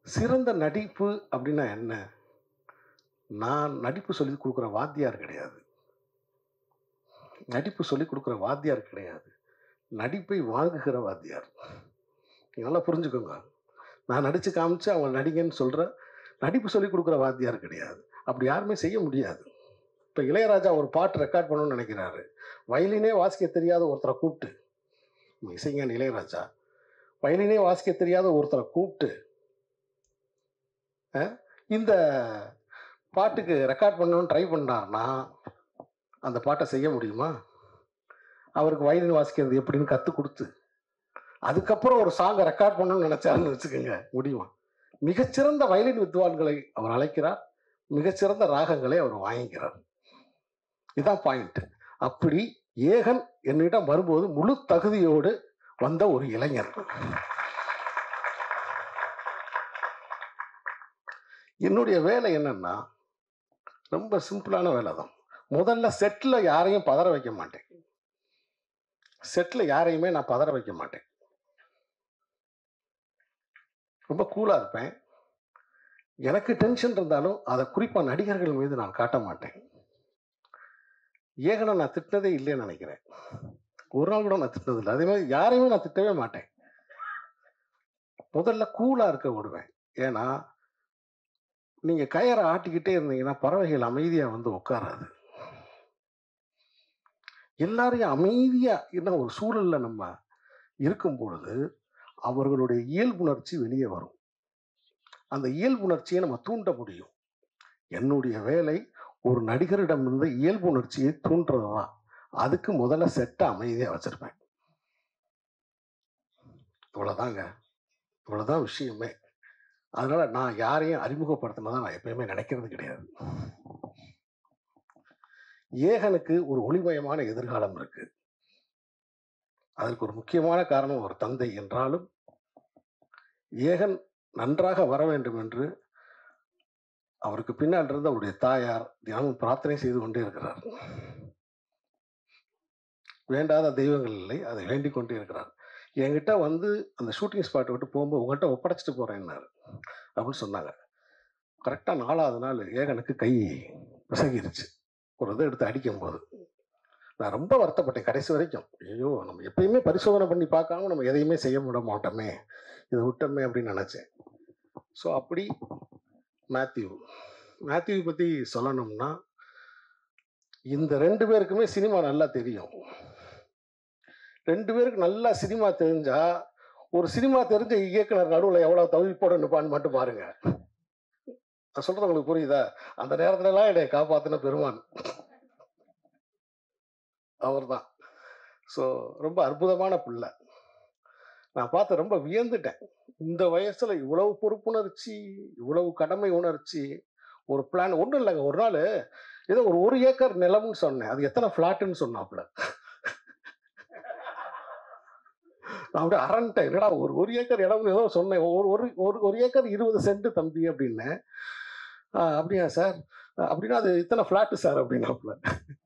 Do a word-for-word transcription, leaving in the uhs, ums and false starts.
சிறந்த நடிப்பு அப்படின்னா என்ன? நான் நடிப்பு சொல்லிக் குடுக்குற வாத்தியார் கிடையாது. நடிப்பு சொல்லிக் குடுக்குற வாத்தியார் கிடையாது. நடிப்பை வாங்குகிற வாத்தியார். நீங்க நல்லா புரிஞ்சுக்கோங்க. நான் நடிச்சு காமிச்சு அவங்க நடிங்கன்னு சொல்ற நடிப்பு சொல்லிக் குடுக்குற வாத்தியார் கிடையாது. அப்படி யாருமே செய்ய முடியாது. இப்ப இளையராஜா ஒரு பாட்டு ரெக்கார்ட் பண்ணணும்னு நினைக்கிறாரு. வயலினே வாசிக்க தெரியாத ஒருத்தரை கூப்பிட்டு, இசைஞானி இளையராஜா வயலினே வாசிக்க தெரியாத ஒருத்தரை கூப்பிட்டு இந்த பாட்டுக்கு ரெக்கார்ட் பண்ணணும்னு ட்ரை பண்ணாருன்னா அந்த பாட்டை செய்ய முடியுமா? அவருக்கு வயலின் வாசிக்கிறது எப்படின்னு கற்றுக் கொடுத்து அதுக்கப்புறம் ஒரு சாங்கை ரெக்கார்ட் பண்ணணும்னு நினைச்சாருன்னு வச்சுக்கோங்க, முடியுமா? மிகச்சிறந்த வயலின் வித்வான்களை அவர் அழைக்கிறார், மிகச்சிறந்த ராகங்களை அவர் வாங்கிக்கிறார். இதுதான் பாயிண்ட். அப்படி ஏகன் என்னிடம் வரும்போது முழு தகுதியோடு வந்த ஒரு இளைஞர். என்னுடைய வேலை என்னன்னா ரொம்ப சிம்பிளான வேலை தான். முதல்ல செட்டில் யாரையும் பதற வைக்க மாட்டேன். செட்டில் யாரையுமே நான் பதற வைக்க மாட்டேன். ரொம்ப கூலா இருப்பேன். எனக்கு டென்ஷன் இருந்தாலும் அதை குறிப்பா நடிகர்கள் மீது நான் காட்ட மாட்டேன். ஏகனை நான் திட்டினதே இல்லைன்னு நினைக்கிறேன். ஒரு நாள் கூட நான் திட்டினது இல்லை. அதே மாதிரி யாரையுமே நான் திட்டவே மாட்டேன். முதல்ல கூலா இருக்க விடுவேன். ஏன்னா நீங்க கயரை ஆட்டிக்கிட்டே இருந்தீங்கன்னா பறவைகள் அமைதியா வந்து உட்காராது. எல்லாரையும் அமைதியா என்ன ஒரு சூழல்ல நம்ம இருக்கும் பொழுது அவர்களுடைய இயல்புணர்ச்சி வெளியே வரும். அந்த இயல்புணர்ச்சியை நம்ம தூண்ட முடியும். என்னுடைய வேலை ஒரு நடிகரிடம் இருந்து இயல்புணர்ச்சியை தூண்டுறதுதான். அதுக்கு முதல்ல செட்ட அமைதியா வச்சிருப்பேன். இவ்வளவுதாங்க, இவ்வளவுதான் விஷயமே. அதனால நான் யாரையும் அறிமுகப்படுத்தினதா நான் எப்பயுமே நினைக்கிறது கிடையாது. ஏகனுக்கு ஒரு ஒளிமயமான எதிர்காலம் இருக்கு. அதற்கு ஒரு முக்கியமான காரணம் ஒரு தந்தை என்றாலும் ஏகன் நன்றாக வர வேண்டும் என்று அவருக்கு பின்னால் இருந்த அவருடைய தாயார் தினமும் பிரார்த்தனை செய்து கொண்டே இருக்கிறார். வேண்டாத தெய்வங்கள் இல்லை, அதை வேண்டிக் கொண்டே இருக்கிறார். என்கிட்ட வந்து அந்த ஷூட்டிங் ஸ்பாட்டை விட்டு போகும்போது உங்கள்கிட்ட ஒப்படைச்சிட்டு போறேன்னாரு அப்படின்னு சொன்னாங்க. கரெக்டா நாலாவது நாள் ஏகனுக்கு கை பிசகிருச்சு. ஒரு இதை எடுத்து அடிக்கும் போது நான் ரொம்ப வருத்தப்பட்டேன் கடைசி வரைக்கும். ஐயோ, நம்ம எப்பயுமே பரிசோதனை பண்ணி பார்க்காம நம்ம எதையுமே செய்ய விட மாட்டோமே, இதை விட்டோமே அப்படின்னு நினைச்சேன். ஸோ அப்படி மேத்யூ மேத்யூ பத்தி சொல்லணும்னா இந்த ரெண்டு பேருக்குமே சினிமா நல்லா தெரியும். ரெண்டு பேருக்கு நல்லா சினிமா தெரிஞ்சா ஒரு சினிமா தெரிஞ்ச இயக்குனர் நடுவில் எவ்வளவு தவிப்போட நிப்பான்னு மட்டும் பாருங்க. நான் சொல்றது உங்களுக்கு புரியுதா? அந்த நேரத்துல எல்லாம் என்னை காப்பாத்தின பெருமான் அவர் தான். ஸோ ரொம்ப அற்புதமான பிள்ளை. நான் பார்த்து ரொம்ப வியந்துட்டேன். இந்த வயசுல இவ்வளவு பொறுப்புணர்ச்சி, இவ்வளவு கடமை உணர்ச்சி, ஒரு பிளான் ஒன்றும் இல்லைங்க. ஒரு நாள் ஏதோ ஒரு ஒரு ஏக்கர் நிலம்னு சொன்னேன். அது எத்தனை பிளாட்டுன்னு சொன்னாப்புல. நான் அப்படியே அரண்டேன். என்னடா ஒரு ஒரு ஏக்கர் இடம் ஏதோ சொன்னேன். ஒரு ஒரு ஒரு ஏக்கர் இருபது சென்ட் தம்பி அப்படின்னு. அப்படியா சார்? அப்படின்னா அது இத்தனை பிளாட்டு சார் அப்படின்னாப்புல.